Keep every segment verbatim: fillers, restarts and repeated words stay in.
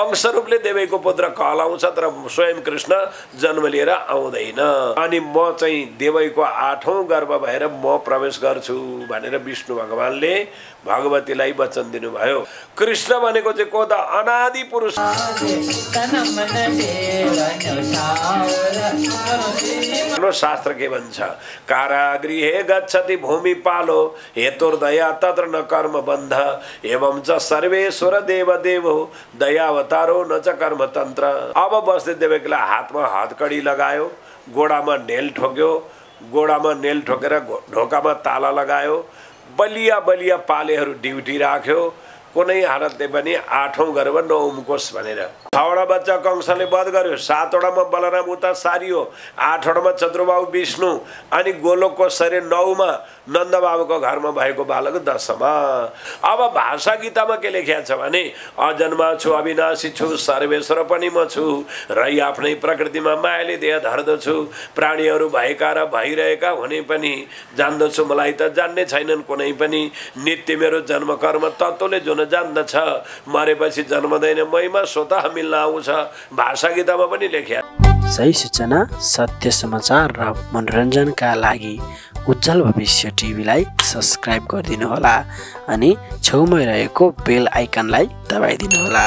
अंश रूपले देवीको पुत्र कहलाउँछ, तर स्वयं कृष्ण जन्म लिएर आउँदैन। अनि म चाहिँ देवीको आठौं गर्भ भएर म प्रवेश गर्छु भनेर विष्णु भगवानले भगवतीलाई वचन दिनुभयो। कृष्ण भनेको चाहिँ को त? अनादि पुरुष। शास्त्र के भन्छ? कारागृहे गच्छति भूमि पालो हेतुर्दया तत्र न कर्म बन्ध एवं च सर्वेश्वर देव देवो दयावतारो न च कर्म तन्त्र। अब बस्दै देवकीलाई हातमा हथकडी लगायो, गोडामा नेल ठोक्यो, गोडामा नेल ठोकेर ढोकामा ताला लगायो, बलिया बलिया पालेहरू ड्युटी राख्यो, कुनै हालतले पनि आठौं गर्भ नउम्कोस् भनेर। छवटा बच्चा कंसले वध गर्यो, सातवटामा बलराम उता सारियो, आठवटामा चतुर्बाहु विष्णु, अनि गोलोकको शरीर नौमा नन्द बाबुको घरमा भएको बालक दशमा। अब भाषा गीतामा के लेखिएको छ भने अजन्मा छु, अविनाशी छु, सर्वेश्वर पनि म छु, रही आफ्नै प्रकृतिमा मायाले देह धर्दछु, प्राणीहरू भएका र भइरहेका हुने पनि जान्दछु, मलाई त जान्ने छैनन् कुनै पनि, नित्य मेरो जन्म कर्म तत्त्वले जुन जान्दछ, मरेपछि जन्मदैन महिमा स्वतः मिल्न आउँछ। भाषा गीतामा पनि लेख्या। सही सूचना, सत्य समाचार र मनोरञ्जनका लागि उज्जवल भविष्य टिभीलाई सब्स्क्राइब गरिदिनु होला अनि छेउमै रहेको बेल आइकनलाई दबाइदिनु होला।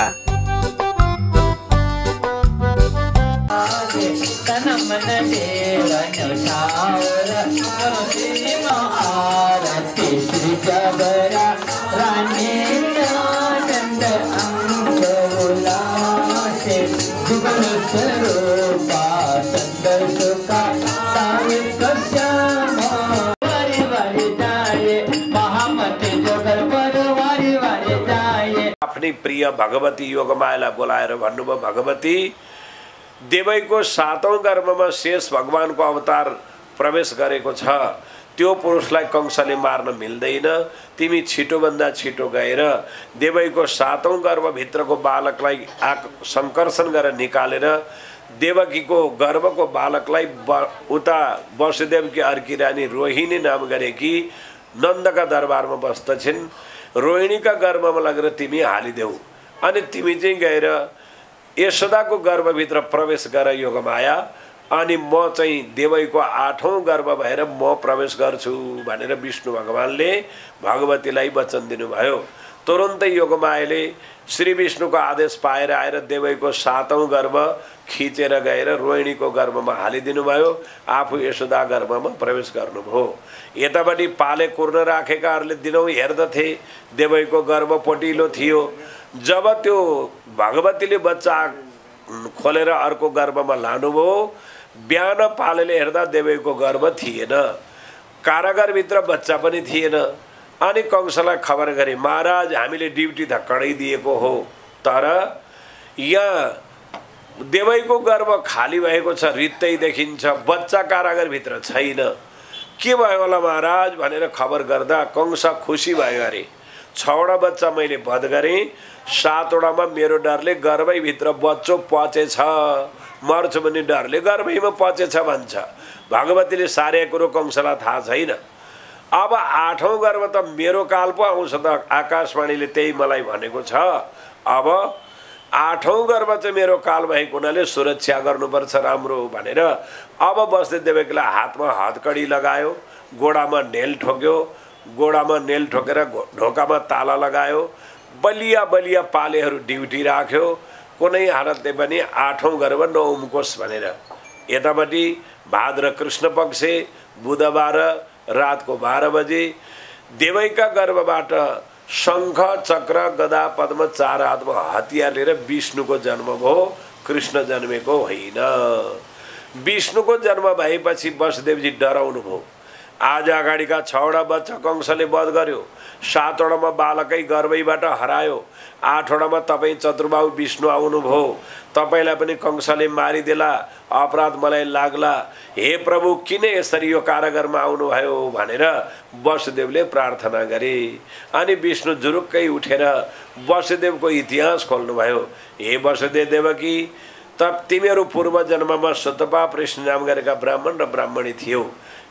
आफ्नै प्रिय भगवती योगमायालाई बोलाएर भन्नुभयो, भगवती देवैको सातौं गर्भमा शेष भगवानको अवतार प्रवेश गरेको छ, त्यो पुरुषलाई कंसले मार्न मिल्दैन, तिमी छिटोभन्दा छिटो गएर देवैको सातौं गर्भभित्रको बालकलाई आक संकर्षण गरेर निकालेर देवकीको गर्भको बालकलाई उता वसुदेवकी अर्की रानी रोहिणी नाम गरेकी नन्दका दरबारमा बस्दछिन्, रोहिणीका गर्भमा लगेर तिमी हालिदेऊ, अनि तिमी चाहिँ गएर यशोदाको गर्भभित्र प्रवेश गर योगमाया, अनि म चाहिँ देवैको आठौं गर्भ भएर म प्रवेश गर्छु भनेर विष्णु भगवानले भगवतीलाई वचन दिनुभयो। तुरुन्तै योगमायाले श्री विष्णुको आदेश पाएर आएर देवैको सातौं गर्भ खिचेर गएर रोहिणीको गर्भमा हालिदिनु भयो, आफू यशोदा गर्भमा प्रवेश गर्नुभयो। यतापट्टि पाले कुर्न राखेकाहरूले दिनौँ हेर्दथे, देवैको गर्भ पटिलो थियो। जब त्यो भगवतीले बच्चा खोलेर अर्को गर्भमा लानुभयो, बिहान पालेले हेर्दा देवैको गर्भ थिएन, कारागारभित्र बच्चा पनि थिएन। अनि कंसलाई खबर गरे, महाराज हामीले ड्युटी त कडाइदिएको हो, तर यहाँ देवैको गर्भ खाली भएको छ, रित्तै देखिन्छ, बच्चा कारागारभित्र छैन, के भयो होला महाराज भनेर खबर गर्दा कंस खुसी भयो। अरे छवटा बच्चा मैले वध गरेँ, सातवटामा मेरो डरले गर्भैभित्र बच्चो पचेछ, मर्छु भन्ने डरले गर्भैमा पचेछ भन्छ। भगवतीले सारे कुरो कंसलाई थाहा छैन। अब आठौं गर्भ त मेरो काल पो आउँछ त, आकाशवाणीले त्यही मलाई भनेको छ। अब आठौं गर्भ चाहिँ मेरो काल भएको हुनाले सुरक्षा गर्नुपर्छ राम्रो भनेर अब बस्दै देवकीलाई हातमा हथकडी लगायो, गोडामा नेल ठोक्यो, गोडामा नेल ठोकेर ढोकामा ताला लगायो, बलिया बलिया पालेहरू ड्युटी राख्यो, कुनै हालतले पनि आठौं गर्भ नउम्कोस् भनेर। यतापट्टि भाद्र कृष्ण पक्ष बुधबार रातको बाह्र बजे देवैका गर्भबाट शङ्ख चक्र गदा पद्म चार हातमा हतियार लिएर विष्णुको जन्म भयो, कृष्ण जन्मेको होइन। विष्णुको जन्म भएपछि वसुदेवजी डराउनु भयो। आज अगाडिका छवटा बच्चा कंसले वध गर्यो, सातवटामा बालकै गर्भैबाट हरायो, आठवटामा तपाईँ चतुर्बाहु विष्णु आउनुभयो, तपाईँलाई पनि कंसले मारिदेला, अपराध मलाई लाग्ला, हे प्रभु किन यसरी यो कारागारमा आउनुभयो भनेर वसुदेवले प्रार्थना गरे। अनि विष्णु जुरुक्कै उठेर वसुदेवको इतिहास खोल्नुभयो। हे वसुदेव देवकी, तब तिमीहरू पूर्व जन्ममा सुतपा कृष्ण नाम गरेका ब्राह्मण र ब्राह्मणी थियो,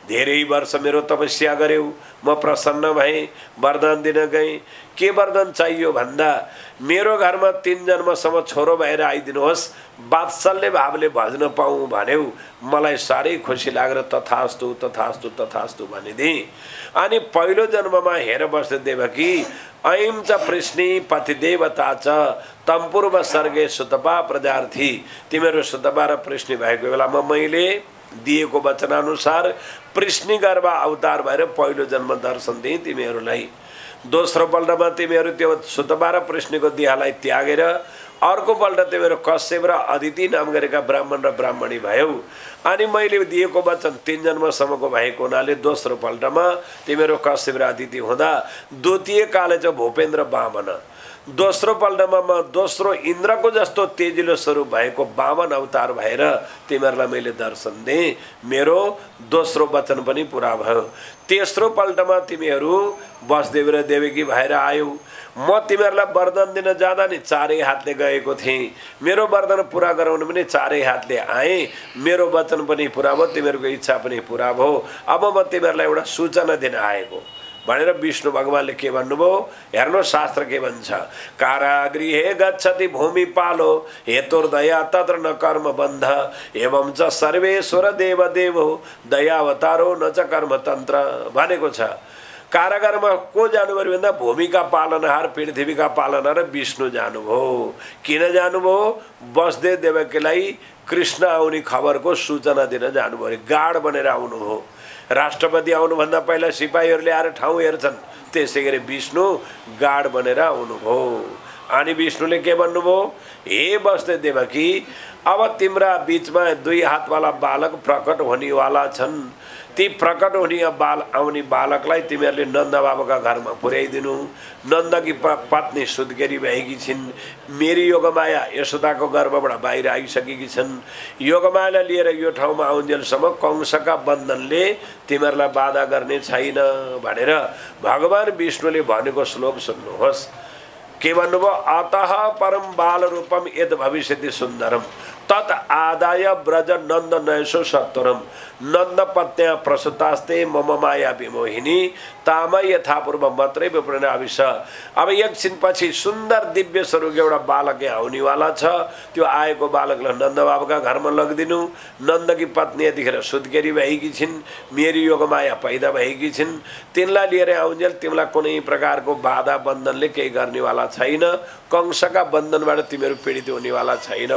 धेरै वर्ष मेरो तपस्या गर्यौ, म प्रसन्न भएँ, वरदान दिन गएँ। के वरदान चाहियो भन्दा मेरो घरमा तीन जन्मसम्म छोरो भएर आइदिनुहोस्, वात्सल्य भावले भज्न पाऊँ भन्यौ। मलाई साह्रै खुसी लागेर तथास्तु तथास्तु तथास्तु भनिदिएँ। अनि पहिलो जन्ममा हेर बस्दै देवकी, ऐं च पृश्नी पतिदेवता च तम्पूर्व सर्गे सुतपा प्रजार्थी। तिमीहरू सुतपा र पृश्नी भएको बेलामा मैले दिएको वचनानुसार पृश्नी गर्भ अवतार भएर पहिलो जन्म दर्शन दिएँ तिमीहरूलाई। दोस्रो पल्टमा तिमीहरू त्यो सुतपा र पृश्नीको देहलाई त्यागेर अर्को पल्ट तिमीहरू कश्यप र अदिति नाम गरेका ब्राह्मण र ब्राह्मणी भयौ। अनि मैले दिएको वचन तीन जन्मसम्मको भएको हुनाले दोस्रो पल्टमा तिमीहरू कश्यप र अदिति हुँदा द्वितीय काले चाहिँ भूपेन्द्र वामन, दोस्रो पल्टमा म दोस्रो इन्द्रको जस्तो तेजिलो स्वरूप भएको वामन अवतार भएर तिमीहरूलाई मैले दर्शन दिएँ। मेरो दोस्रो वचन पनि पुरा भयो। तेस्रो पल्टमा तिमीहरू वसुदेव र देवकी भएर आयौ। म तिमीहरूलाई वरदान दिन जाँदा नि चारै हातले गएको थिएँ। मेरो वरदान पुरा गराउनु पनि चारै हातले आएँ। मेरो वचन पनि पुरा भयो, तिमीहरूको इच्छा पनि पुरा भयो। अब म तिमीहरूलाई एउटा सूचना दिन आएको भनेर विष्णु भगवानले के भन्नुभयो हेर्नु, शास्त्र के भन्छ, कारागृहे गच्छति भूमि पालो हेतुर्दया तत्र न कर्म बन्ध एवं च सर्वेश्वर देव देवो दयावतारो न च कर्मतन्त्र भनेको छ। कारागारमा को जानुभयो भन्दा भूमिका पालनहार पृथ्वीका पालनहार विष्णु जानुभयो। किन जानुभयो? वसुदेव देवकीलाई कृष्ण आउने खबरको सूचना दिन जानुभयो। गार्ड बनेर आउनु हो। राष्ट्रपति आउनुभन्दा पहिला सिपाहीहरूले आएर ठाउँ हेर्छन्, त्यसै गरी विष्णु गार्ड बनेर आउनुभयो। अनि विष्णुले के भन्नुभयो, हे वसुदेव देवकी, अब तिम्रा बिचमा दुई हातवाला बालक प्रकट हुनेवाला छन्। ती प्रकट हुने बाल आउने बालकलाई तिमीहरूले नन्द बाबाका घरमा पुर्याइदिनु। नन्दकी पत्नी सुत्केरी भएकी छिन्। मेरी योगमाया यशोदाको गर्भबाट बाहिर आइसकेकी छन्। योगमायालाई लिएर यो ठाउँमा आउन्जेलसम्म कंसका बन्धनले तिमीहरूलाई बाधा गर्ने छैन भनेर भगवान विष्णुले भनेको श्लोक सुन्नुहोस्। के भन्नुभयो, अतः परम बाल रूपम यद भविष्यति सुन्दरम तत् आदाय ब्रज नन्द नयसो सत्वरम नन्द पत्न्या प्रसुतास्ते मम माया विमोहिनी ताम यथापूर्व मात्रै विप्रणयाविष। अब एकछिन पछि सुन्दर दिव्य स्वरूप एउटा बालक आउनेवाला छ। त्यो आएको बालकलाई नन्द बाबाका घरमा लगिदिनु। नन्दकी पत्नी यतिखेर सुत्केरी भएकी छिन्, मेरी योगमाया पैदा भएकी छिन्। तिनलाई लिएर आउन्जेल तिमीलाई कुनै प्रकारको बाधा बन्धनले केही गर्नेवाला छैन। कंसका बन्धनबाट तिमीहरू पीडित हुनेवाला छैनौ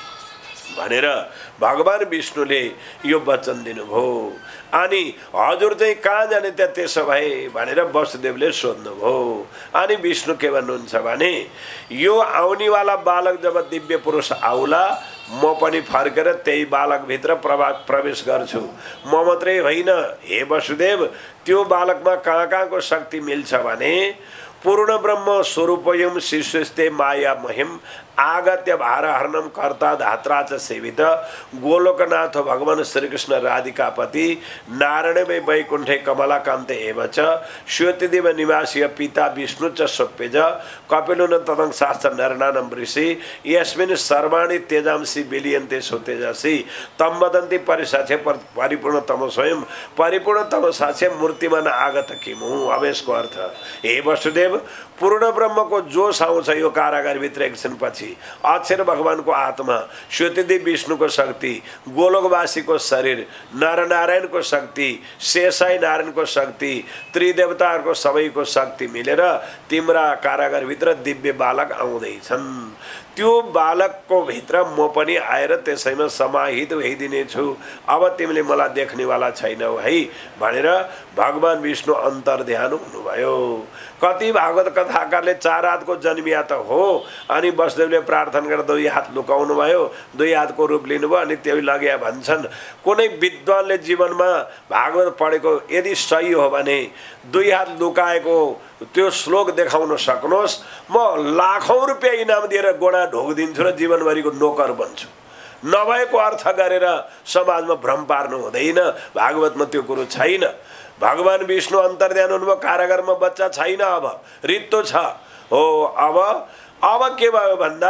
भनेर भगवान विष्णुले यो वचन दिनुभयो। अनि हजुर चाहिँ कहाँ जाने त्यहाँ त्यसो भए भनेर वसुदेवले सोध्नुभयो। अनि विष्णु के भन्नुहुन्छ भने, यो आउनेवाला बालक जब दिव्य पुरुष आउला म पनि फर्केर त्यही बालकभित्र प्रभा प्रवेश गर्छु। म मात्रै होइन हे वसुदेव, त्यो बालकमा कहाँ कहाँको शक्ति मिल्छ भने पूर्ण ब्रह्म स्वरूपयम शिशुस्ते माया महिम आगत्य भारहरणम कर्ता धात्रा च सेवित गोलोकनाथ भगवान श्रीकृष्ण राधिकापति नारायण वैकुण्ठे कमलाकान्ते एव च श्वेतदेव निवासी पिता विष्णु च सोप्यज कपिलो तदं शास्त्र नरनानम ऋषि यस्मिन् सर्वाणि तेजांसी विलीयन्ते सुतेजसी तम वदन्ति परिसाक्ष्य परिपूर्णतम स्वयं परिपूर्णतम साक्ष्य मूर्तिमान आगत किमु। अब यसको अर्थ, हे वसुदेव, पूर्ण ब्रह्मको जोश आउँछ यो कारागारभित्र एकछिन पछि। अक्षर भगवानको आत्मा, श्वेतदेव विष्णुको शक्ति, गोलोकवासीको शरीर, नरनारायणको शक्ति, शेषाई नारायणको शक्ति, त्रिदेवताहरूको सबैको शक्ति मिलेर तिम्रा कारागारभित्र दिव्य बालक आउँदैछन्। त्यो बालकको भित्र म पनि आएर त्यसैमा समाहित भइदिनेछु। अब तिमीले मलाई देख्नेवाला छैनौ है भनेर भगवान विष्णु अन्तर्ध्यान हुनुभयो। कति भागवत कथाकारले चार हातको जन्मिया त हो। अनि वसुदेवले प्रार्थना गरेर दुई हात लुकाउनु भयो, दुई हातको रूप लिनुभयो अनि त्यो लग्या भन्छन्। कुनै विद्वानले जीवनमा भागवत पढेको यदि सही हो भने दुई हात लुकाएको त्यो श्लोक देखाउन सक्नुहोस्, म लाखौँ रुपियाँ इनाम दिएर गोडा ढोकिदिन्छु र जीवनभरिको नोकर बन्छु। नभएको अर्थ गरेर समाजमा भ्रम पार्नु हुँदैन। भागवतमा त्यो कुरो छैन। भगवान विष्णु अन्तर्ध्यान हुनुभयो। कारागारमा बच्चा छैन, अब रित्तो छ हो। अब अब के भयो भन्दा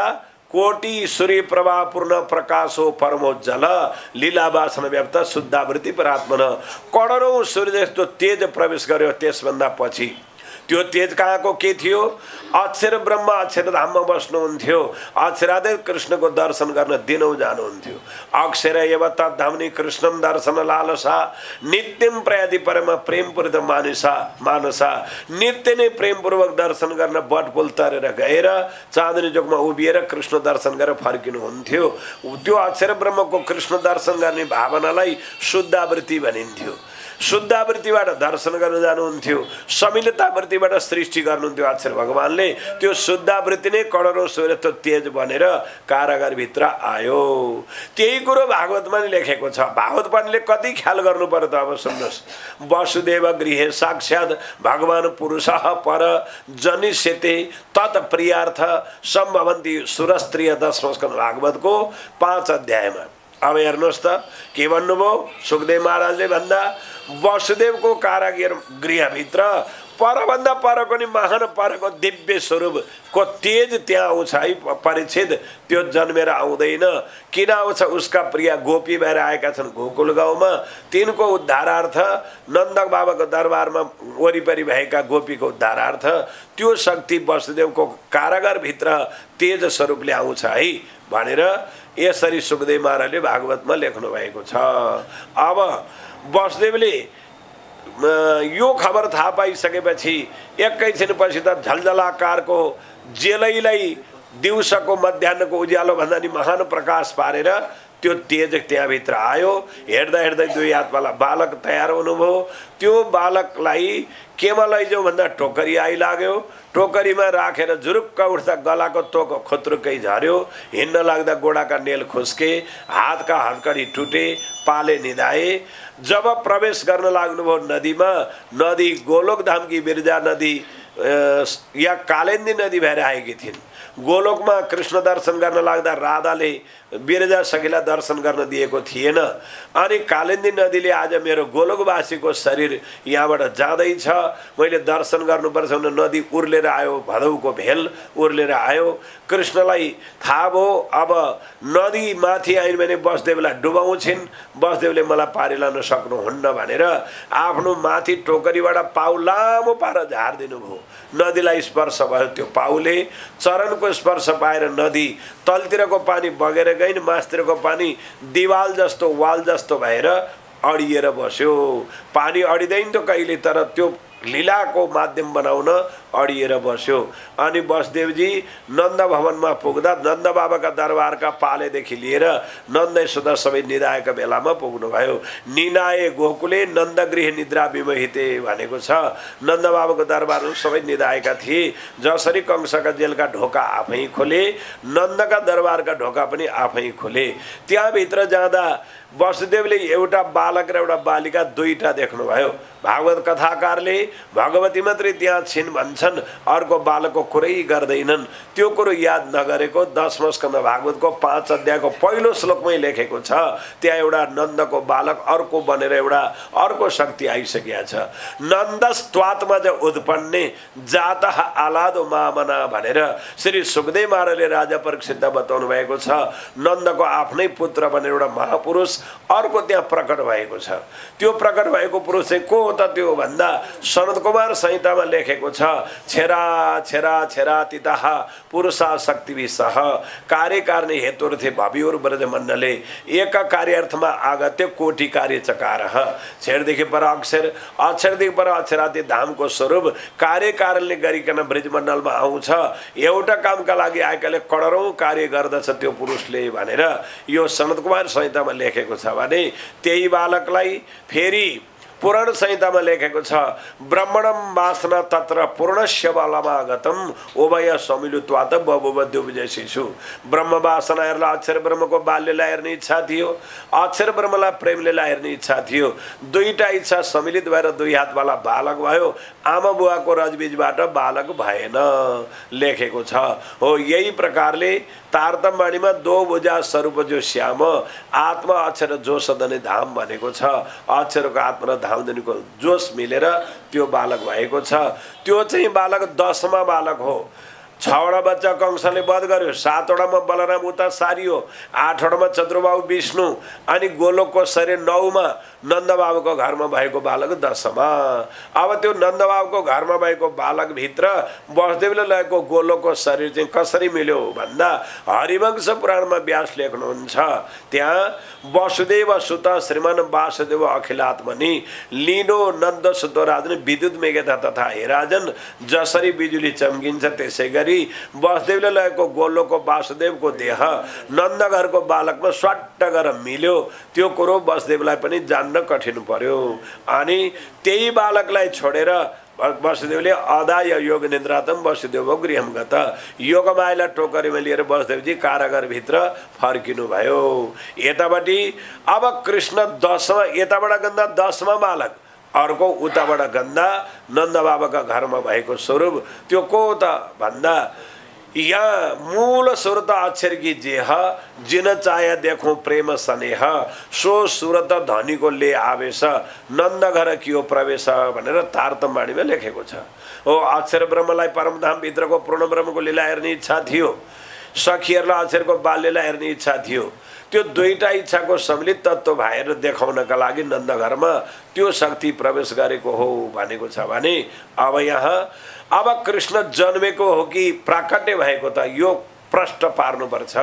कोटि सूर्य प्रभा पूर्ण प्रकाशो परमोज्जल लीलावासन व्याप्त शुद्धावृत्ति परात्मन। करोडौँ सूर्य जस्तो तेज प्रवेश गर्यो। त्यसभन्दा पछि त्यो तेज कहाँको के थियो? अक्षर ब्रह्म अक्षर धाममा बस्नुहुन्थ्यो। अक्षरादि कृष्णको दर्शन गर्न दिनौँ जानुहुन्थ्यो। अक्षर एव तद्धाम्नि कृष्णम दर्शन लालसा नित्यम प्रयादि परम प्रेमपूर्त मानसा मानसा। नित्य नै प्रेमपूर्वक दर्शन गर्न बटपुल तरेर गएर चाँदनी चोकमा उभिएर कृष्ण दर्शन गरेर फर्किनुहुन्थ्यो। त्यो अक्षर ब्रह्मको कृष्ण दर्शन गर्ने भावनालाई शुद्धावृत्ति भनिन्थ्यो। शुद्धावृत्तिबाट दर्शन गर्न जानुहुन्थ्यो। समिलतावृत्तिबाट सृष्टि गर्नुहुन्थ्यो अक्षर भगवानले। त्यो शुद्धावृत्ति नै करोडौँ सूर्यस्तो तेज बनेर कारागारभित्र आयो। त्यही कुरो भागवतमा नि लेखेको छ। भागवत पढ्नेले कति ख्याल गर्नु पर्यो त? अब सुन्नुहोस्। वसुदेव गृहे साक्षात् भगवान पुरुषः पर जनिष्यते तत् प्रियार्थ सम्भवन्ति सुरस्त्रीय दशम स्कन्द भागवतको पाँच अध्यायमा। अब हेर्नुहोस् त के भन्नुभयो? सुखदेव महाराजले भन्दा वसुदेवको कारागार गृहभित्र परभन्दा परको नि महान परको दिव्य स्वरूपको तेज त्यहाँ आउँछ है। परिच्छेद त्यो जन्मेर आउँदैन। किन आउँछ? उसका प्रिय गोपी भएर आएका छन् गोकुल गाउँमा। तिनको उद्धारार्थ नन्द बाबाको दरबारमा वरिपरि भएका गोपीको उद्धारार्थ त्यो शक्ति वसुदेवको कारागारभित्र तेज स्वरूपले आउँछ है भनेर यसरी सुखदेव महाराजले भागवतमा लेख्नु भएको छ। अब वसुदेवले यो खबर थाहा पाइसकेपछि एकैछिनपछि त झलझलाकारको जेलैलाई दिउँसोको मध्याहको उज्यालो भन्दा नि महान प्रकाश पारेर त्यो तेज त्यहाँभित्र आयो। हेर्दा हेर्दै दुई हातवाला बालक तयार हुनुभयो। त्यो बालकलाई केमा लैजाउँ भन्दा टोकरी आइलाग्यो। टोकरीमा राखेर जुरुक्क उठ्दा गलाको तोक खुत्रुकै झर्यो। हिँड्न लाग्दा गोडाका नेल खुस्के, हातका हत्कडी टुटे, पाले निधाए। जब प्रवेश गर्न लाग्नुभयो नदीमा, नदी गोलोकधामकी बिरजा नदी या कालिन्दी नदी भएर आएकी थिइन्। गोलोकमा कृष्ण दर्शन गर्न लाग्दा राधाले बिरजा सखीलाई दर्शन गर्न दिएको थिएन। अनि कालिन्दी नदीले आज मेरो गोलोकवासीको शरीर यहाँबाट जाँदैछ, मैले दर्शन गर्नुपर्छ भने नदी उर्लेर आयो। भदौको भेल उर्लेर आयो। कृष्णलाई थाहा भयो अब नदी माथि आइन् भने वसुदेवलाई डुबाउँछिन्। वसुदेवले मलाई पारी लान सक्नुहुन्न भनेर आफ्नो माथि टोकरीबाट पाउ लामो पार झारिदिनु भयो। नदीलाई स्पर्श भयो। त्यो पाउले चरणको स्पर्श पाएर नदी तलतिरको पानी बगेर गइन, मास्तिरको पानी दिवाल जस्तो वाल जस्तो भएर अडिएर बस्यो। पानी अडिँदैन त कहिले, तर त्यो लीलाको माध्यम बनाउन अडिएर बस्यो। अनि वसुदेवजी नन्द भवनमा पुग्दा नन्द बाबाका दरबारका पालेदेखि लिएर नन्द यशोदा सबै निधाएका बेलामा पुग्नुभयो। निनाए गोकुले नन्द गृह निद्रा विमोहिते भनेको छ। नन्द बाबाको दरबारहरू सबै निधाएका थिए। जसरी कंसका जेलका ढोका आफै खोले, नन्दका दरबारका ढोका पनि आफै खोले। त्यहाँभित्र जाँदा वसुदेवले एउटा बालक र एउटा बालिका दुईटा देख्नुभयो। भागवत कथाकारले भगवती मात्रै त्यहाँ छिन् भन्छन्, अर्को बालकको कुरै गर्दैनन्। त्यो कुरो याद नगरेको दशम स्कन्द भागवतको पाँच अध्यायको पहिलो श्लोकमै लेखेको छ। त्यहाँ एउटा नन्दको बालक अर्को बनेर एउटा अर्को शक्ति आइसकेको छ। नन्दस्त्वात्मा ज उत्पन्ने जातः आलादो मामना भनेर श्री सुखदेव महाराजले राजा परीक्षितलाई बताउनु भएको छ। नन्दको आफ्नै पुत्र बनेर एउटा महापुरुष अर्को त्यहाँ प्रकट भएको छ। त्यो प्रकट भएको पुरुष चाहिँ को हो त? त्यो भन्दा सनत कुमार संहितामा लेखेको छ, छेरा छेरा छेरा तिताह पुरुषा शक्तिभिसह कार्यकारिणी हेतुर्थे भवियोर ब्रजमण्डले एक कार्यार्थमा आगत्य कोटि कार्य चकारः। छेरदेखि पर अक्षर, अक्षरदेखि पर अक्षरादि धामको स्वरूप कार्यकारणले गरिकन ब्रजमण्डलमा आउँछ। एउटा कामका लागि आएकाले करोडौँ कार्य गर्दछ त्यो पुरुषले भनेर यो सनत कुमार संहितामा लेखेको छ भने त्यही बालकलाई फेरि पुराण संहितामा लेखेको छ, ब्रह्मणम वासना तत्र पूर्णस्य बलमागतम उभय समिलुत्वात बबुवद्युविजय शिशु। ब्रह्म वासना हेर्ला अक्षर ब्रह्मको बाल्यलाई हेर्ने इच्छा थियो, अक्षर ब्रह्मलाई प्रेमलेलाई हेर्ने इच्छा थियो। दुईटा इच्छा सम्मिलित भएर दुई हातवाला बालक भयो। आमा बुवाको रजबीजबाट बालक भएन लेखेको छ। हो यही प्रकारले तारतमवाणीमा दो भुजा स्वरूप जो श्याम आत्मा अक्षर जोश दने धाम भनेको छ। अक्षरको आत्मा र धामधनीको जोश मिलेर त्यो बालक भएको छ। त्यो चाहिँ बालक दसमा बालक हो। छवटा बच्चा कंसले वध गर्यो, सातवटामा बलराम उता सारियो, आठवटामा चतुर्बाहु विष्णु, अनि गोलोकको शरीर नौमा नन्दबाबुको घरमा भएको बालक दसमा। अब त्यो नन्दबाबुको घरमा भएको बालकभित्र वसुदेवले लगेको गोलोकको शरीर चाहिँ कसरी मिल्यो भन्दा हरिवंश पुराणमा व्यास लेख्नुहुन्छ, त्यहाँ वसुदेव सुत श्रीमान वासुदेव अखिलात्मनि लिनो नन्द सुत राजन विद्युत मेघता तथा हे राजन, जसरी बिजुली चम्किन्छ त्यसै गरी वसुदेवले लगेको गोलोकको वासुदेवको देह नन्दघरको बालकमा स्वाट्ट गरेर मिल्यो। त्यो कुरो वसुदेवलाई पनि जान्न कठिन पर्यो। अनि त्यही बालकलाई छोडेर वसुदेवले अदाय योग निद्रातम वसुदेव गृहम गत, योगमायालाई टोकरीमा लिएर वसुदेवजी कारागारभित्र फर्किनु भयो। यतापट्टि अब कृष्ण दसमा, यताबाट गन्दा दसमा बालक, अर्को उताबाट गन्दा नन्दबाबाका घरमा भएको स्वरूप त्यो को त भन्दा यहाँ मूल सुरत अक्षर की जेह जिन चाया देखो प्रेम स्नेह सो सुरत धनीको ले आवेश नन्द घर कियो प्रवेश भनेर तारतम्बाणीमा लेखेको छ। हो अक्षर ब्रह्मलाई परमधाम भित्रको पूर्ण ब्रह्मको लीला हेर्ने इच्छा थियो, सखीहरूलाई अक्षरको बाल्यलाई हेर्ने इच्छा थियो। त्यो दुईटा इच्छाको सम्मिलित तत्व भएर देखाउनका लागि नन्दघरमा त्यो शक्ति प्रवेश गरेको हो भनेको छ भने अब यहाँ अब कृष्ण जन्मेको हो कि प्राकट्य भएको त यो प्रश्न पार्नुपर्छ।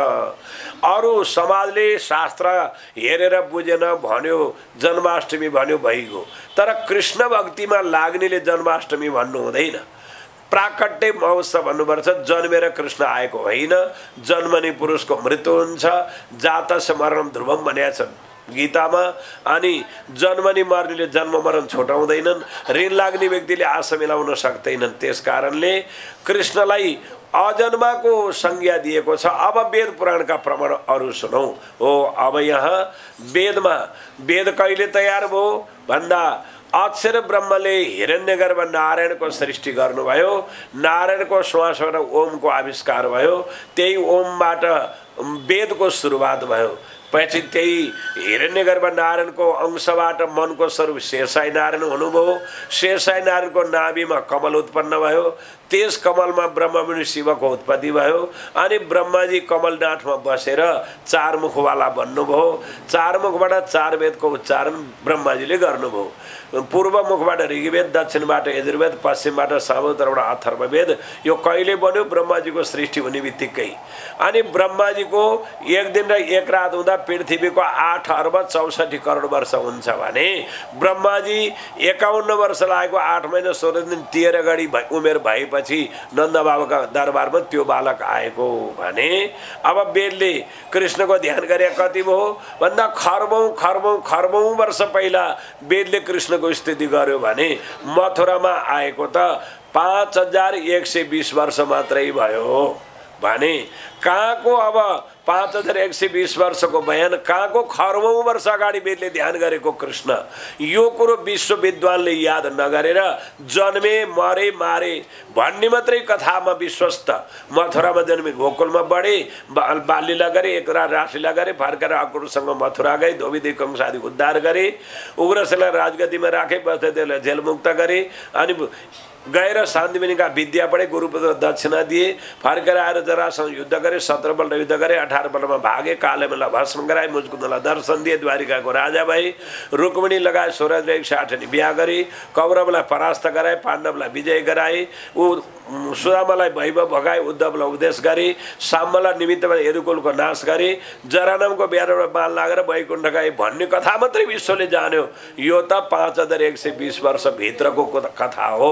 अरू समाजले शास्त्र हेरेर बुझेन भन्यो जन्माष्टमी भन्यो भइगयो, तर कृष्ण भक्तिमा लाग्नेले जन्माष्टमी भन्नु हुँदैन, प्राकट्य महोत्सव भन्नुपर्छ। जन्मेर कृष्ण आएको होइन, जन्मने पुरुषको मृत्यु हुन्छ, जातस्य मरणम ध्रुवम भनेका छन् गीतामा। अनि जन्मनी मर्नेले जन्म मरण छुटाउँदैनन्, ऋण लाग्ने व्यक्तिले आशा मिलाउन सक्दैनन्। त्यस कारणले कृष्णलाई अजन्माको संज्ञा दिएको छ। अब वेद पुराणका प्रमाण अरू सुनौ। हो अब यहाँ वेदमा वेद कहिले तयार भयो भन्दा अक्षर ब्रह्मले हिरण्यगर्भ नारायणको सृष्टि गर्नुभयो, नारायणको श्वासबाट ओमको आविष्कार भयो, त्यही ओमबाट वेदको सुरुवात भयो। पछि त्यही हिरण्यगर्भ नारायणको अंशबाट मनको स्वरूप शेषाई नारायण हुनुभयो, शेषाई नारायणको नाभिमा कमल उत्पन्न भयो, त्यस कमलमा ब्रह्मा विष्णु शिवको उत्पत्ति भयो। अनि ब्रह्माजी कमल डाँठमा बसेर चार मुखवाला बन्नुभयो, चार मुखबाट चार वेदको उच्चारण ब्रह्माजीले गर्नुभयो। पूर्व मुखबाट ऋग्वेद, दक्षिणबाट यजुर्वेद, पश्चिमबाट सामूतबाट अथर्ववेद। यो कहिले बन्यो? ब्रह्माजीको सृष्टि हुने बित्तिकै। अनि ब्रह्माजीको एक दिन र एक रात हुँदा पृथ्वीको आठ अर्ब चौसठी करोड वर्ष हुन्छ भने ब्रह्माजी एकाउन्न वर्ष लागेको, आठ महिना सोह्र दिन तेह्र घडी उमेर भएपछि नन्दबाबाका दरबारमा त्यो बालक आएको भने अब वेदले कृष्णको ध्यान गरे कति भयो भन्दा खर्बौँ खर्बौँ खर्बौँ वर्ष पहिला वेदले कृष्णको स्थिति गर्यो भने मथुरामा आएको त पाँच हजार एक सय बिस वर्ष मात्रै भयो भने कहाँको अब पाँच हजार एक सय बिस वर्षको बयान, कहाँको खर्बौँ वर्ष अगाडि वेदले ध्यान गरेको कृष्ण। यो कुरो विश्व विद्वानले याद नगरेर जन्मे मरे मारे भन्ने मात्रै कथामा विश्वस्त। मथुरामा जन्मे, गोकुलमा बढे, बाललीला गरे, एक रात रासलीला गरे, फर्केर अक्रूरसँग मथुरा गए, धोबीदेवी कंसादि उद्धार गरे, उग्रसेनलाई राजगद्दीमा राखे, वसुदेवलाई जेलमुक्त गरे, अनि गएर शान्तिमुनिका विद्या पढे, गुरुपुत्र दक्षिणा दिए, फर्केर आएर जरासँग युद्ध गरे, सत्र बल युद्ध गरे, अठार बलमा भागे, कालेमलाई भस्म गराए, मुचकुन्दलाई दर्शन दिए, द्वारिकाको राजा भए, रुक्मिणी लगाए, सोह्र एक सय आठनी बिहा गरे, कौरवलाई परास्त गराए, पाण्डवलाई विजय गराए, ऊ सुदामालाई वैभव भगाए, उद्धवलाई उपदेश गरे, साम्बलाई निमित्तमा यदुकुलको नाश गरे, जरानमको बिहारबाट बाण लागेर वैकुण्ठ गए भन्ने कथा मात्रै विश्वले जान्यो। यो त पाँच हजार एक सय बिस वर्षभित्रको कथा हो।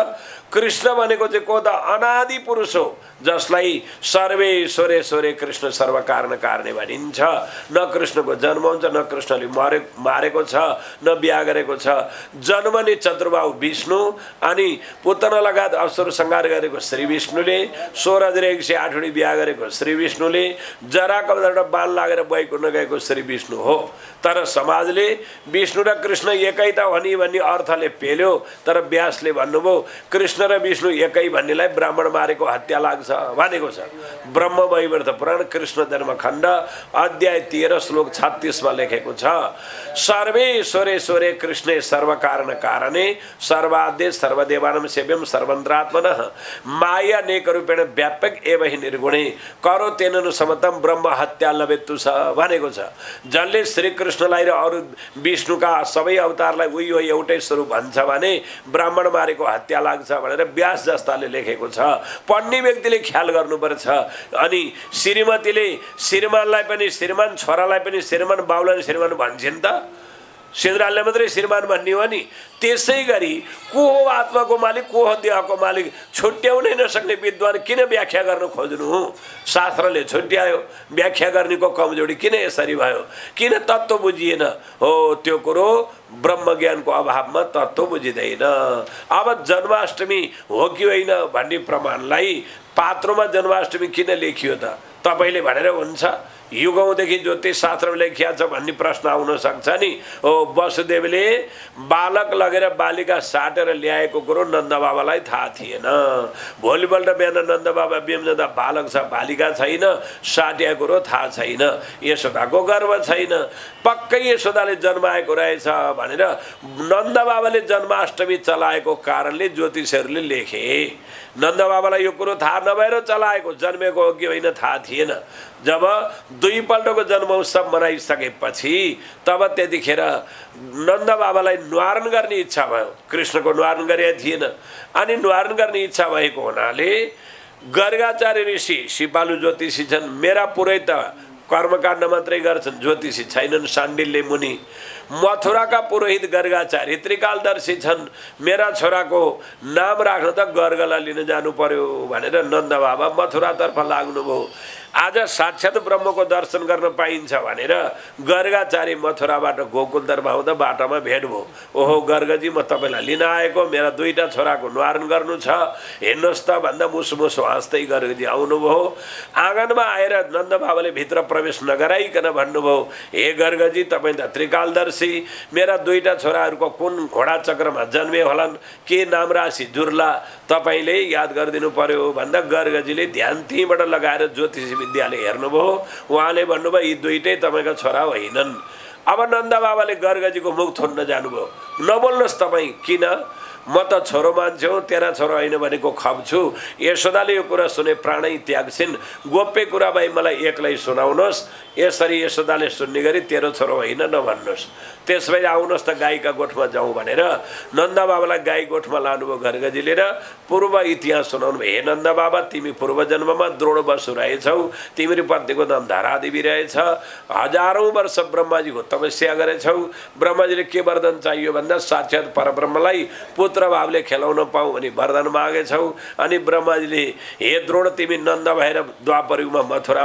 कृष्ण भनेको चाहिँ को त अनादि पुरुष हो, जसलाई सर्वेश्वरेश्वरे कृष्ण सर्वकारण कारणे भनिन्छ। न कृष्णको जन्म हुन्छ, न कृष्णले मरे मारेको छ, न बिहा गरेको छ। जन्मने चतुर्बाहु विष्णु अनि पुत्र लगायत असुर संहार गरेको श्री विष्णुले, सोह्र हजार एक सय आठवटी बिहा गरेको श्री विष्णुले, जराको बाण लागेर वैकुण्ठ गएको श्री विष्णु हो। तर समाजले विष्णु र कृष्ण एकै त भनी भन्ने अर्थले पेल्यो। तर व्यासले भन्नुभयो कृष्ण कृष्ण र विष्णु एकै भन्नेलाई ब्राह्मण मारेको हत्या लाग्छ भनेको छ। ब्रह्म वैवर्त पुराण कृष्ण जन्म खण्ड अध्याय तेह्र श्लोक छत्तीसमा लेखेको छ, सर्वे स्वरेश्वरे कृष्णे सर्वकारण कारणे सर्वाद्य सर्वदेवानम सेव्यम सर्वन्त्रात्मनः माया नेक रूपेण व्यापक एव हि निर्गुणे करो तेन समतम ब्रह्म हत्या लभेतु छ भनेको छ। जसले श्री कृष्णलाई र अरू विष्णुका सबै अवतारलाई उही हो एउटै स्वरूप भन्छ भने ब्राह्मण मारेको हत्या लाग्छ भनेर व्यास जस्ताले लेखेको छ। पढ्ने व्यक्तिले ख्याल गर्नुपर्छ। अनि श्रीमतीले श्रीमानलाई पनि श्रीमान, छोरालाई पनि श्रीमान, बाउलाई श्रीमान भन्छन् त, सिन्द्रालले मात्रै श्रीमान भन्ने हो नि। त्यसै गरी को हो आत्माको मालिक, को हो देहको मालिक छुट्याउनै नसक्ने विद्वान किन व्याख्या गर्न खोज्नु हो? शास्त्रले छुट्यायो, व्याख्या गर्नेको कमजोरी किन यसरी भयो? किन तत्त्व बुझिएन? हो त्यो कुरो ब्रह्मज्ञानको अभावमा तत्त्व बुझिँदैन। अब जन्माष्टमी हो कि होइन भन्ने प्रमाणलाई पात्रोमा जन्माष्टमी किन लेखियो त तपाईँले भनेर हुन्छ? युगौँदेखि ज्योतिष शास्त्रमा लेखिया छ भन्ने प्रश्न आउन सक्छ नि। हो वसुदेवले बालक लगेर बालिका साटेर ल्याएको कुरो नन्द बाबालाई थाहा थिएन। भोलिपल्ट बिहान नन्द बाबा बिम्जदा बालक छ, बालिका छैन, साटिएको कुरो थाहा छैन, यशोदाको गर्व छैन, पक्कै यशोदाले जन्माएको रहेछ भनेर नन्द बाबाले जन्माष्टमी चलाएको कारणले ज्योतिषहरूले लेखे। नन्द बाबालाई यो कुरो थाहा नभएर चलाएको, जन्मेको हो कि होइन थाहा थिएन। जब दुईपल्टको जन्म उत्सव मनाइसकेपछि तब त्यतिखेर नन्द बाबालाई न्वारण गर्ने इच्छा भयो। कृष्णको न्वारण गरेका थिएन। अनि न्वारण गर्ने इच्छा भएको हुनाले गर्गाचार्य ऋषि सिपालु ज्योतिषी छन्, मेरा पुरोहित कर्मकाण्ड मात्रै गर्छन्, ज्योतिषी छैनन्, साण्डिल्य मुनि। मथुराका पुरोहित गर्गाचार्य त्रिकालदर्शी छन्, मेरा छोराको नाम राख्न त गर्गलाई लिन जानु पर्यो भनेर नन्द बाबा मथुरातर्फ लाग्नुभयो। आज साक्षात् ब्रह्मको दर्शन गर्न पाइन्छ भनेर गर्गाचार्य मथुराबाट गोकुलतर्फ आउँदा बाटोमा भेट भयो। ओहो गर्गजी, म तपाईँलाई लिन आएको, मेरा दुईटा छोराको न्वारण गर्नु छ, हेर्नुहोस् त भन्दा मुसुमुसु हाँस्दै गर्गजी आउनुभयो। आँगनमा आएर नन्द बाबाले भित्र प्रवेश नगराइकन भन्नुभयो, हे गर्गजी, तपाईँ त त्रिकालदर्शी, मेरा दुईटा छोराहरूको कुन घोडा चक्रमा जन्मे होलान्, के नाम राशि जुर्ला, तपाईँले याद गरिदिनु पर्यो भन्दा गर्गजीले ध्यान त्यहीँबाट लगाएर ज्योतिष विद्यालय हेर्नुभयो। उहाँले भन्नुभयो, यी दुईटै तपाईँका छोरा होइनन्। अब नन्द बाबाले गर्गजीको मुख थोड्न जानुभयो। नबोल्नुहोस् तपाईँ, किन? म त छोरो मान्छे हो, तेरा छोरो होइन भनेको खप्छु। यशोदाले यो कुरा सुने प्राणै त्याग्छिन्। गोप्य कुरा भई मलाई एक्लै सुनाउनुहोस्। यसरी यशोदाले सुन्ने गरी तेरो छोरो होइन नभन्नुहोस्। त्यसपछि आउनुहोस् त गाईका गोठमा जाउँ भनेर नन्द बाबालाई गाई गोठमा लानुभयो गर्गजीले र पूर्व इतिहास सुनाउनु भयो। हे नन्द बाबा, तिमी पूर्व जन्ममा द्रोण बसु रहेछौ, तिम्रो पत्नीको नाम धारादेवी रहेछ, हजारौँ वर्ष ब्रह्माजीको तपस्या गरेछौ। ब्रह्माजीले के वरदान चाहियो भन्दा साक्षात् परब्रह्मलाई पुत्र भावले खेलाउन पाऊ अनि वरदान मागेछौ। अनि ब्रह्माजीले, हे द्रोण, तिमी नन्द भएर द्वापरयुगमा मथुरा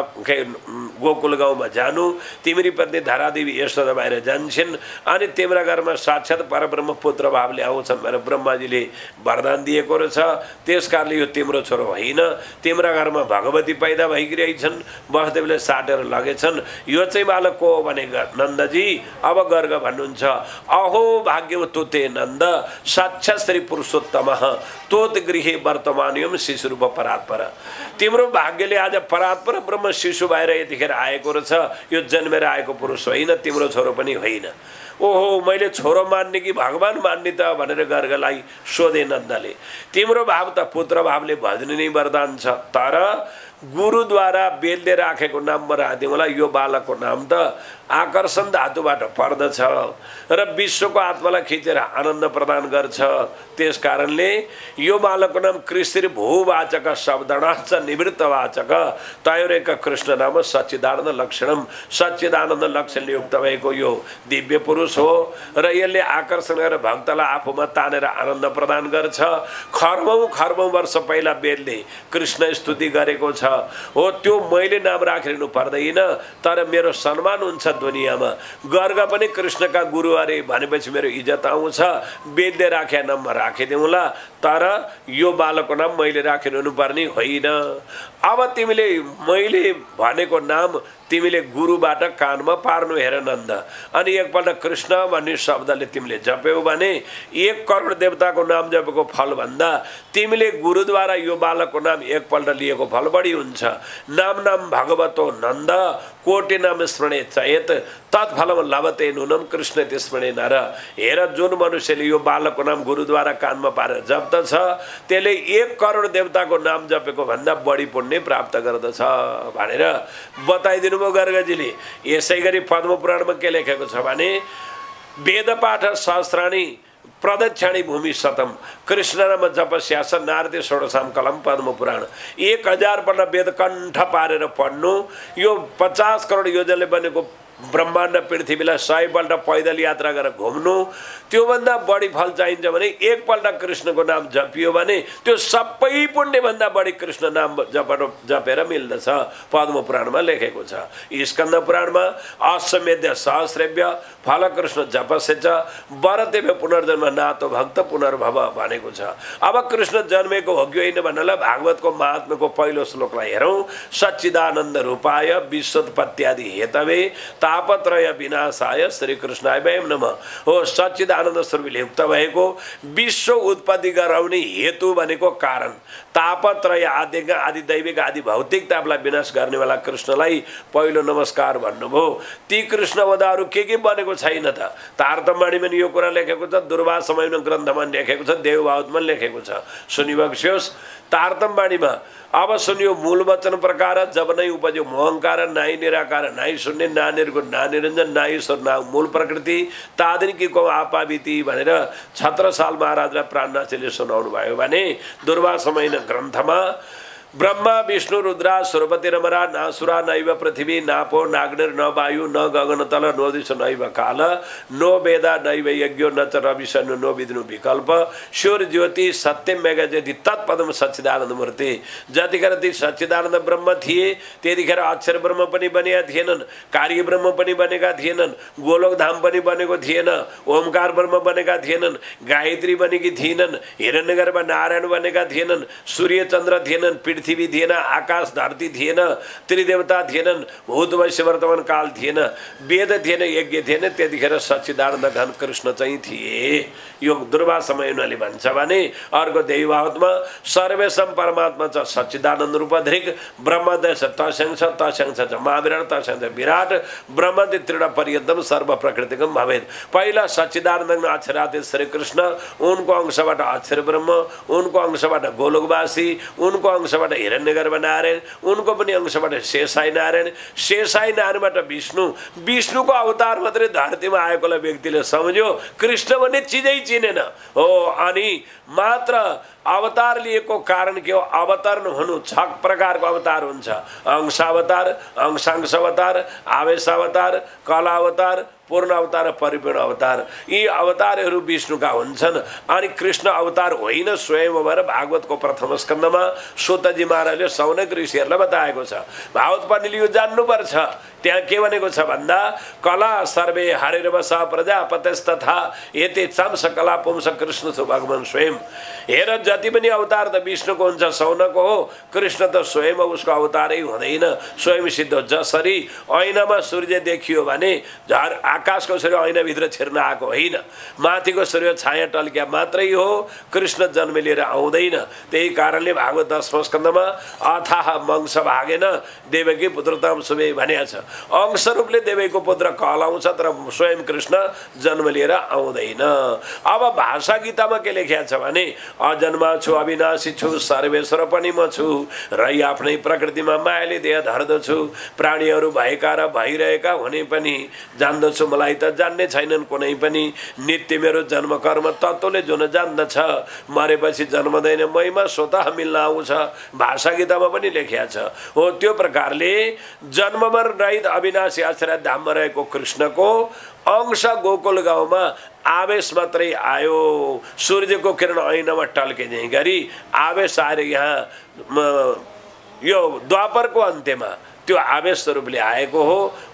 गोकुल गाउँमा जानु, तिम्री पत्नी धारादेवी यशोदा भएर जान्छन् अनि तिम्रा घरमा साक्षात् परब्रह्म पुत्र भावले आउँछन् भनेर ब्रह्माजीले वरदान दिएको रहेछ। त्यस कारणले यो तिम्रो छोरो होइन, तिम्रा घरमा भगवती पैदा भइरहेछन्, वसुदेवले साटेर लगेछन्। यो चाहिँ बालक को हो भने नन्दजी। अब गर्ग भन्नुहुन्छ, अहो भाग्यम तुते नन्द साक्षात् श्री पुरुषोत्तम तोत गृहे वर्तमानियम शिशुरूप परात्पर। तिम्रो भाग्यले आज परात्पर ब्रह्म शिशु भएर यतिखेर आएको रहेछ। यो जन्मेर आएको पुरुष होइन, तिम्रो छोरो पनि होइन। ओहो, मैले छोरो मान्ने कि भगवान मान्ने त भनेर गर्गलाई सोधे नन्दले। तिम्रो भाव त पुत्र भावले भज्ने नै वरदान छ, तर गुरुद्वारा बेलले राखेको नाम म राखिदिएँ। मलाई यो बालकको नाम त आकर्षण धातुबाट पर्दछ र विश्वको आत्मालाई खिचेर आनन्द प्रदान गर्छ। त्यस कारणले यो बालकको नाम कृष्ण भूवाचक शब्दणाश्च निवृत्तवाचक तयोरेक कृष्ण नाम सच्चिदानन्द लक्षणम। सच्चिदानन्द लक्षणले युक्त भएको यो दिव्य पुरुष हो र यसले आकर्षण गरेर भक्तलाई आफूमा तानेर आनन्द प्रदान गर्छ। खर्बौँ खर्बौँ वर्ष पहिला बेलले कृष्ण स्तुति गरेको छ। हो त्यो मैले नाम राखिनु पर्दैन, तर मेरो सम्मान हुन्छ दुनियाँमा। गर्ग पनि कृष्णका गुरु अरे भनेपछि मेरो इज्जत आउँछ। वेदले राखे नाममा राखिदिउँला, तर यो बालकको नाम मैले राखिनु पर्ने होइन। अब तिमीले मैले भनेको नाम तिमीले गुरुबाट कानमा पार्नु हेर नन्द। अनि एकपल्ट कृष्ण भन्ने शब्दले तिमीले जप्यौ भने एक करोड देवताको नाम जपेको फल भन्दा तिमीले गुरुद्वारा यो बालकको नाम एकपल्ट लिएको फल बढी हुन्छ। नाम नाम भगवतो नन्द कोटि नाम स्मरणे चेत तत्फलम लभते नूनम कृष्ण स्मरणे नर। हेर जुन मनुष्यले यो बालकको नाम गुरुद्वारा कानमा पारेर जप्दछ त्यसले एक करोड देवताको नाम जपेको भन्दा बढी पुण्य प्राप्त गर्दछ भनेर बताइदिनु भयो गर्गजीले। यसै गरी पद्म पुराणमा के लेखेको छ भने वेदपाठ सहस्राणी प्रदक्षिणी भूमि शतम कृष्ण नाम जपस्यास नारदे षोडशाम कलम पद्म पुराण। एक हजार पल्ट वेद कण्ठ पारेर पढ्नु यो पचास करोड योजनले बनेको ब्रह्माण्ड पृथ्वीलाई सयपल्ट पैदल यात्रा गरेर घुम्नु त्योभन्दा बढी फल चाहिन्छ भने एकपल्ट कृष्णको नाम जपियो भने त्यो सबै पुण्यभन्दा बढी कृष्ण नाम जप जपेर मिल्दछ पद्म पुराणमा लेखेको छ। स्कन्द पुराणमा अश्वमेध सहस्रेभ्य फल कृष्ण जपस्यच वरदेव्य पुनर्जन्म नातो भक्त पुनर्भव भनेको छ। अब कृष्ण जन्मेको हो कि होइन भन्नलाई भागवतको महात्म्यको पहिलो श्लोकलाई हेरौँ। सच्चिदानन्द रूपाय विश्वोत्पत्त्यादि हेतवे तापत्रय विनाशाय श्री कृष्णाय वयं नमः। हो सच्चिदानन्द स्वरूपले युक्त भएको विश्व उत्पत्ति गराउने हेतु भनेको कारण तापत्रय आदि आदि दैविक आदि भौतिक तापलाई विनाश गर्नेवाला कृष्णलाई पहिलो नमस्कार भन्नुभयो। ती कृष्ण अवतारहरू के के बनेको छैन त। तारतम्यमा यो कुरा लेखेको छ, दुर्वास समयमा ग्रन्थमा लेखेको छ, देवभागवतमा लेखेको छ। सुनिबक्स्योस् तारतम्यमा। अब सुनियो मूल वचन प्रकार जब नै उपज्यो मोहंकार नाई निराकार नाई शून्य ना निर्गुण ना निरञ्जन ना ईश्वर ना मूल प्रकृति तादिनीको आपाविति भनेर छत्रसाल महाराजलाई प्राणनाथले सुनाउनु भयो भने दुर्वास समय ग्रन्थमा ब्रह्मा विष्णु रुद्रा सुरपति रमरा नासुरा नैव पृथ्वी नापो नाग्निर न वायु न गगनतल नो दिशो नैव काल नो वेदा नैव यज्ञो न च रविष्णु नो विष्णु विकल्प सूर्य ज्योति सत्यम मेघज्योति तत्पदम सच्चिदानन्द मूर्ति। जतिखेर ती सच्चिदानन्द ब्रह्म थिए त्यतिखेर अक्षर ब्रह्म पनि बनेका थिएनन्, कार्य ब्रह्म पनि बनेका थिएनन्, गोलोक धाम पनि बनेको थिएन, ओमकार ब्रह्म बनेका थिएनन्, गायत्री बनेकी थिएनन्, हिरण्यगर्भ नारायण बनेका थिएनन्, सूर्य चन्द्र थिएनन्, पृथ्वी थिएन, आकाश धरती थिएन, त्रिदेवता थिएनन्, भूत वैश्य वर्तमान काल थिएन, वेद थिएन, यज्ञ थिएन। त्यतिखेर सच्चिदानन्द घन कृष्ण चाहिँ थिए। यो दुर्वास समय उनीहरूले भन्छ भने अर्को देवीभागवतमा सर्वेशम परमात्मा च सच्चिदानन्द रूपधृक ब्रह्मदेश तस्यांश तस्यांश च महाविराट तस्यांश विराट ब्रह्मदि त्रिण पर्यन्तम सर्व प्रकृतिकम भवेत्। पहिला सच्चिदानन्द अक्षराधीश श्री कृष्ण, उनको अंशबाट अक्षर ब्रह्म, उनको अंशबाट गोलोकवासी, उनको अंशबाट हिरण्यगर्भ नारायण, उनको पनि अंशबाट शेषाई नारायण, शेषाई नारायणबाट विष्णु, विष्णुको अवतार मात्रै धरतीमा आएकोलाई व्यक्तिले सम्झ्यो, कृष्ण भन्ने चिजै चिनेन हो। अनि मात्र अवतार लिएको कारण के हो? अवतरण हुनु छ प्रकारको अवतार हुन्छ। अंशावतार, अंशांश अवतार, आवेश अवतार, कला अवतार, पूर्ण अवतार, परिपूर्ण अवतार। यी अवतारहरू विष्णुका हुन्छन्। अनि कृष्ण अवतार होइन स्वयं भएर भागवतको प्रथम स्कन्धमा सूतजी महाराजले सौनक ऋषिहरूलाई बताएको छ। भागवत पढ्नेले यो जान्नुपर्छ। त्यहाँ के भनेको छ भन्दा कला सर्वे हरेर बसा प्रजापतिस्तथा एते चांस कला पुंस कृष्ण छु भगवान स्वयं। हेर जति पनि अवतार त विष्णुको हुन्छ, सौनको हो। कृष्ण त स्वयं उसको अवतारै हुँदैन, स्वयं सिद्ध। जसरी ऐनामा सूर्य देखियो भने झर आकाशको सूर्य ऐनाभित्र छिर्न आएको होइन, माथिको सूर्य छाया टल्क्या मात्रै हो, कृष्ण जन्म लिएर आउँदैन। त्यही कारणले भागवत दशम स्कन्धमा अथाह मंश भागेन देवकी पुत्रताम शुभे भनेको छ। अंश रूपले देवकीको पुत्र कहलाउँछ तर स्वयं कृष्ण जन्म लिएर आउँदैन। अब भाषा गीतामा के लेखिएको छ भने अजन्मा छु अविनाशी छु सर्वेश्वर पनि म छु रही आफ्नै प्रकृतिमा मायाले देह धर्दछु प्राणीहरू भएका र भइरहेका हुने पनि जान्दछु मलाई त जान्ने छैनन् कुनै पनि नित्य मेरो जन्म कर्म तत्त्वले जुन जान्दछ मरेपछि जन्मदैन महिमा स्वतः मिल्न आउँछ। भाषा गीतामा पनि लेखिएको छ हो। त्यो प्रकारले जन्ममर रहित अविनाशी अक्षर धाममा रहेको कृष्णको अंश गोकुल गाउँमा आवेश मात्रै आयो। सूर्यको किरण ऐनामा टल्के झैँ गरी आवेश आएर यहाँ यो द्वापरको अन्त्यमा त्यो आवेश स्वरूपले आएको हो।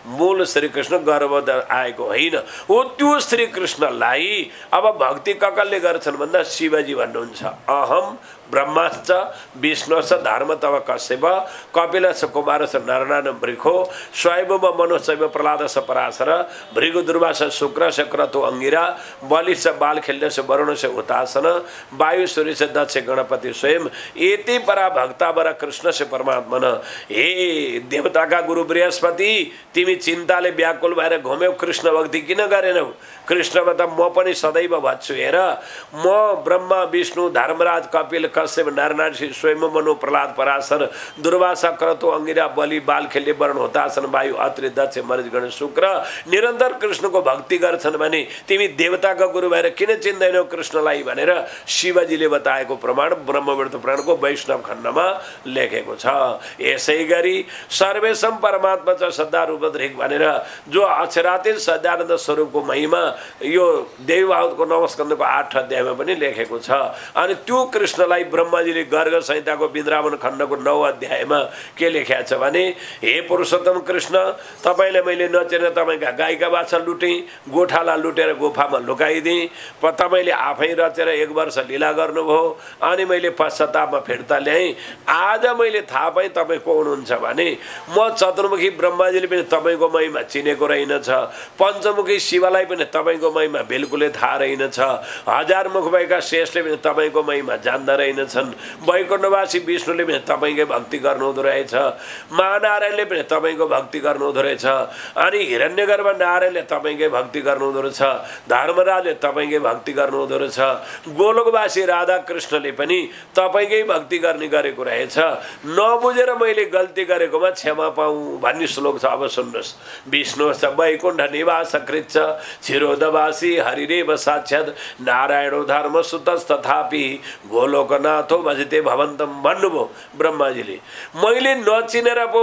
मूल श्रीकृष्ण गर्भबाट आएको होइन हो। त्यो श्रीकृष्णलाई अब भक्ति ककलले गर्छन् भन्दा शिवजी भन्नुहुन्छ अहम ब्रह्माश्च विष्णुश्च धर्म तव कश्यप कपिलश्च कुमारश्च नरनारायण वृखो स्वयंभुव मनोश्चैव प्रह्लादश्च पराशर भृगु दुर्वास शुक्रश्च क्रतु अंगिरा बलिश्च बालखेल्यश्च वरुणश्च हुतासन वायु सूर्यश्च दक्ष गणपति स्वयं एति परा भक्ता वर कृष्णश्च परमात्मन। हे देवताका गुरु बृहस्पति तिमी चिन्ताले व्याकुल भएर घुम्यौ, कृष्ण भक्ति किन गरेनौ? कृष्णमा त म पनि सदैव भन्छु हेर, म ब्रह्मा विष्णु धर्मराज कपिल कश्यप नारायण स्वयं मनु प्रह्लाद पराशर दुर्वासा क्रतु अंगिरा बलि बालखेल्य वरुण हुतासन वायु अत्रि दक्ष मरुज गण शुक्र निरन्तर कृष्णको भक्ति गर्छन् भने तिमी देवताका गुरु भएर किन चिन्दैनौ कृष्णलाई भनेर शिवजीले बताएको प्रमाण ब्रह्मवृत्त पुराणको वैष्णव खण्डमा लेखेको छ। यसै गरी सर्वेशम परमात्मा च सदा रूपधृक भनेर जो अक्षरातीत सदानन्द स्वरूपको महिमा यो देवी भागवतको नवस्कन्धको आठ अध्यायमा पनि लेखेको छ। अनि त्यो कृष्णलाई ब्रह्माजीले गर्ग संहिताको वृन्दावन खण्डको नौ अध्यायमा के लेखेको छ भने हे पुरुषोत्तम कृष्ण तपाईँले मैले नचेर तपाईँका गाईका बाछा लुटेँ, गोठाला लुटेर गुफामा लुकाइदिएँ, तपाईँले आफै रचेर एक वर्ष लीला गर्नुभयो अनि मैले पश्चातापमा फिर्ता ल्याएँ। आज मैले थाहा पाएँ तपाईँ को हुनुहुन्छ भने म चतुर्मुखी ब्रह्माजीले पनि तपाईँको महिमा चिनेको रहेनछ, पञ्चमुखी शिवलाई पनि तपाईँको महिमा बिल्कुलै थाहा रहेनछ, हजार मुख भएका शेषले पनि तपाईँको महिमा जान्दा रहेनछन्, वैकुण्ठवासी विष्णुले पनि तपाईँकै भक्ति गर्नुहुँदो रहेछ, महानारायणले पनि तपाईँको भक्ति गर्नुहुँदो रहेछ, अनि हिरण्यगर्भ नारायणले तपाईँकै भक्ति गर्नुहुँदो रहेछ, धर्मराजले तपाईँकै भक्ति गर्नुहुँदो रहेछ, गोलोकवासी राधा कृष्णले पनि तपाईँकै भक्ति गर्ने गरेको रहेछ। नबुझेर मैले गल्ती गरेकोमा क्षमा पाऊँ भन्ने श्लोक छ। अब सुन्नुहोस्। विष्णु वैकुण्ठ निवास कृच्छ क्षीरोदवासी हरिरेव साक्षात् नारायणो धर्म सुतस्तथापि गोलोकनाथो भजते भवन्तम भन्नुभयो ब्रह्माजीले। मैले नचिनेर पो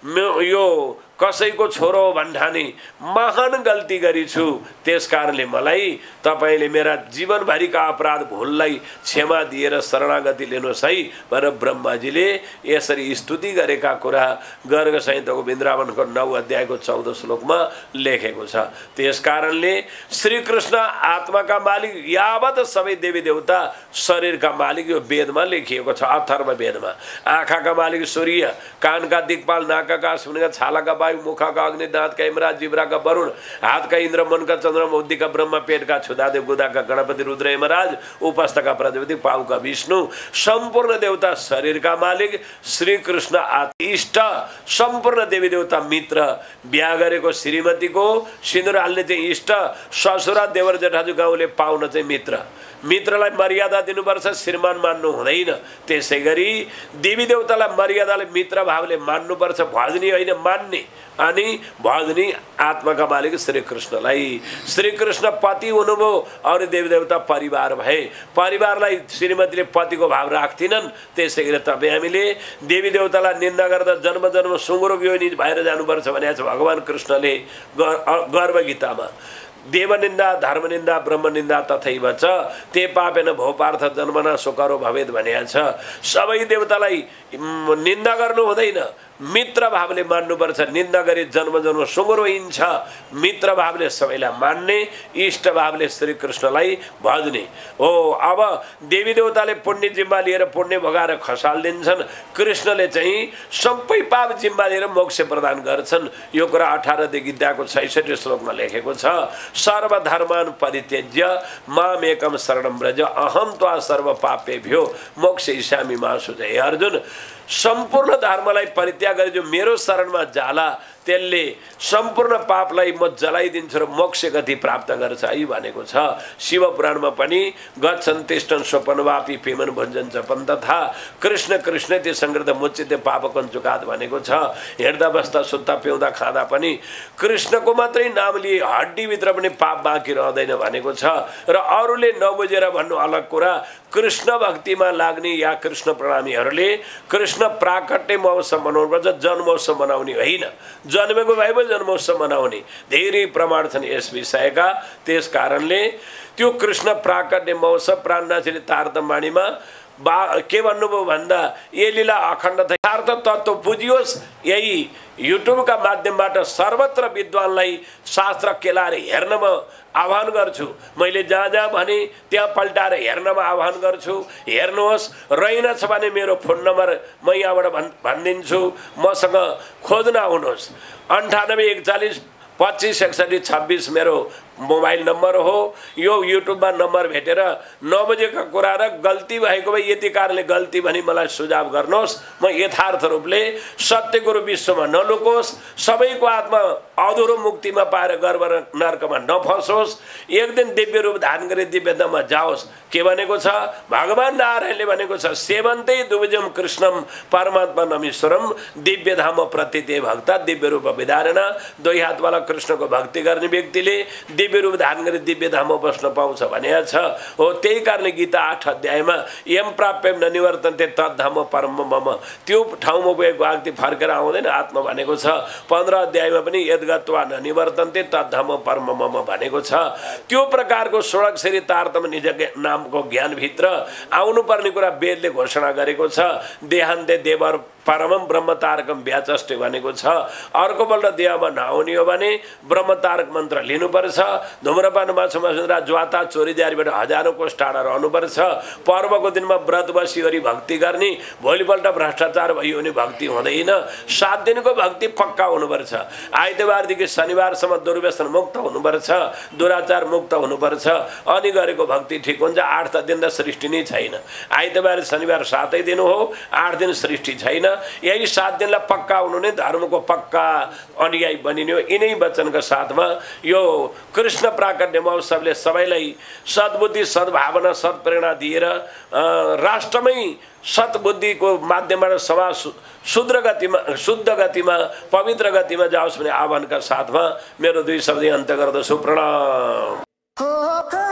यो कसैको छोरो भन्ठानी महान गल्ती गरेछु, त्यस कारणले मलाई तपाईँले मेरा जीवनभरिका अपराध भुललाई क्षमा दिएर शरणागति लिनुहोस् है भनेर ब्रह्माजीले यसरी स्तुति गरेका कुरा गर्ग संहिताको वृन्दावनको नौ अध्यायको चौध श्लोकमा लेखेको छ। त्यस कारणले श्रीकृष्ण आत्माका मालिक यावत सबै देवी देवता शरीरका मालिक यो वेदमा लेखिएको छ। अथर्व वेदमा आँखाका मालिक सूर्य, कानका दिक्पाल, नाकका सुनका, छालाका वायु, मुखका अग्नि, दाँतका यमराज, जिब्राका वरुण, हातका इन्द्र, मनका चन्द्रमा, बुद्धिका ब्रह्म, पेटका क्षुधादेव, गुदाका गणपति रुद्र यमराज, उपस्थका प्रजापति, पाउका विष्णु, सम्पूर्ण देवता शरीरका मालिक श्रीकृष्ण आदि इष्ट सम्पूर्ण देवी देवता मित्र, बिहा गरेको श्रीमतीको सिन्दुर हाल्ने चाहिँ इष्ट, ससुरा देवर जेठाजु गाउँले पाउन चाहिँ मित्र, मित्रलाई मर्यादा दिनुपर्छ, श्रीमान मान्नु हुँदैन। त्यसै गरी देवी देवतालाई मर्यादाले मित्र भावले मान्नुपर्छ, भजनी होइन मान्ने। अनि भजनी आत्माका मालिक श्रीकृष्णलाई। श्रीकृष्ण पति हुनुभयो, अरू देवी देवता परिवार भए, परिवारलाई श्रीमतीले पतिको भाव राख्थिनन्। त्यसै गरी तपाईँ हामीले देवी देवतालाई निन्दा गर्दा जन्म जन्म सुँगुरको योनि भएर जानुपर्छ भनेको छ भगवान् कृष्णले गर्भ गीतामा। देवनिन्दा धर्मनिन्दा ब्रह्मनिन्दा तथैव च ते पापेन भो पार्थ जन्मना शोकरो भवेद भनेको छ। सबै देवतालाई निन्दा गर्नु हुँदैन, मित्र भावले मान्नुपर्छ। निन्दा गरी जन्म जन्म सुँगुरो हिँड्छ, मित्र भावले सबैलाई मान्ने, इष्ट भावले श्रीकृष्णलाई भज्ने हो। अब देवी देवताले पुण्य जिम्मा लिएर पुण्य भोगाएर खसालिदिन्छन्, कृष्णले चाहिँ सबै पाप जिम्मा लिएर मोक्ष प्रदान गर्छन्। यो कुरा अठारदेखि गीताको छैसठी श्लोकमा लेखेको छ। सर्वधर्मान परित्यज्य मामेकम शरणं व्रज अहम त्वा सर्व पापेभ्यो मोक्षयिष्यामि मा शुचि। अर्जुन, सम्पूर्ण धर्मलाई परित्याग गरे जो मेरो शरणमा जाला त्यसले सम्पूर्ण पापलाई म जलाइदिन्छु र मोक्ष गति प्राप्त गर्छ है भनेको छ। शिव पुराणमा पनि गच्छन् तिष्ठन् स्वपनवापी पेमन भञ्जन जपन् तथा कृष्ण कृष्ण त्यो सङ्कृत मुच्चित पाप कञ्चुकात भनेको छ। हेर्दा बस्दा सुत्दा पिउँदा खाँदा पनि कृष्णको मात्रै नाम लिए हड्डीभित्र पनि पाप बाँकी रहँदैन भनेको छ। र अरूले नबुझेर भन्नु अलग कुरा, कृष्ण भक्तिमा लाग्ने या कृष्ण प्रणामीहरूले कृष्ण प्राकट्य महोत्सव मनाउनुपर्छ, जन्मोत्सव मनाउने होइन। जन्मेको भए पनि जन्मोत्सव मनाउने धेरै प्रमाण छन् यस विषयका। त्यस कारणले त्यो कृष्ण प्राकट्य महोत्सव प्राणनाथले तारतम्य वाणीमा बा के भन्नुभयो भन्दा ये लीला अखण्ड यथार्थ तत्त्व बुझियोस्। यही युट्युबका माध्यमबाट सर्वत्र विद्वानलाई शास्त्र केलाएर हेर्न म आह्वान गर्छु। मैले जहाँ जहाँ भने त्यहाँ पल्टाएर हेर्नमा आह्वान गर्छु। हेर्नुहोस्, रहेनछ भने मेरो फोन नम्बर म यहाँबाट भन् भनिदिन्छु, मसँग खोज्न आउनुहोस्। अन्ठानब्बे एकचालिस पच्चिस एकसठी छब्बिस मेरो मोबाइल नम्बर हो। यो युट्युबमा नम्बर भेटेर नबुझेका कुरा र गल्ती भएको भए यति कारणले गल्ती भनी मलाई सुझाव गर्नुहोस्। म यथार्थ रूपले सत्यको रूप विश्वमा नलुकोस्, सबैको आत्मा अधुरो मुक्तिमा पाएर गर्भ र नर्कमा नफसोस्, एक दिन दिव्य रूप धारण गरी दिव्यतामा जाओस्। के भनेको छ? भगवान नारायणले भनेको छ, सेवन्तै दुविजम कृष्णम परमात्मा नमीश्वरम दिव्यधाम प्रतिते भक्ता दिव्य रूप विधारण। दुई हातवाला कृष्णको भक्ति गर्ने व्यक्तिले दिव्य रूप धारण गरी दिव्य धाममा बस्न पाउँछ भनेको छ। हो, त्यही कारणले गीता आठ अध्यायमा यम प्राप्यम न निवर्तन्ते तद्धाम परम मम, त्यो ठाउँमा गएको व्यक्ति फर्केर आउँदैन आत्मा भनेको छ। पन्ध्र अध्यायमा पनि यद्गत्वा न निवर्तन्ते तद्धाम परम मम भनेको छ। त्यो प्रकारको षोडक्षरी तारतम्य निज नामको ज्ञानभित्र आउनुपर्ने कुरा वेदले घोषणा गरेको छ। देहान्ते देवर परमम ब्रह्म तारकम व्याचष्टे भनेको छ। अर्कोपल्ट देहमा नआउने हो भने ब्रह्म तारक मन्त्र लिनुपर्छ। धुम्रपान माछुमासुन्द्रा ज्वाता चोरी जारीबाट हजारौँ कोष टाढा रहनुपर्छ। पर्वको दिनमा व्रत बसी गरी भक्ति गर्ने, भोलिपल्ट भ्रष्टाचार भयो भने भक्ति हुँदैन। सात दिनको भक्ति पक्का हुनुपर्छ। आइतबारदेखि शनिबारसम्म दुर्व्यसन मुक्त हुनुपर्छ, दुराचार मुक्त हुनुपर्छ, अनि गरेको भक्ति ठिक हुन्छ। आठ दिन त सृष्टि नै छैन। आइतबार शनिबार सातै दिन हो, आठ दिन सृष्टि छैन। यही सात दिनलाई पक्का हुनु नै धर्मको पक्का अनुयायी बनिने हो। यिनै वचनका साथमा यो कृष्ण प्राकट्य महोत्सवले सबैलाई सद्बुद्धि सद्भावना सत्प्रेरणा दिएर राष्ट्रमै सद्बुद्धिको माध्यमबाट समाज शुद्ध गतिमा शुद्ध गतिमा पवित्र गतिमा जाओस् भन्ने आह्वानका साथमा मेरो दुई शब्द अन्त्य गर्दछु। प्रणाम।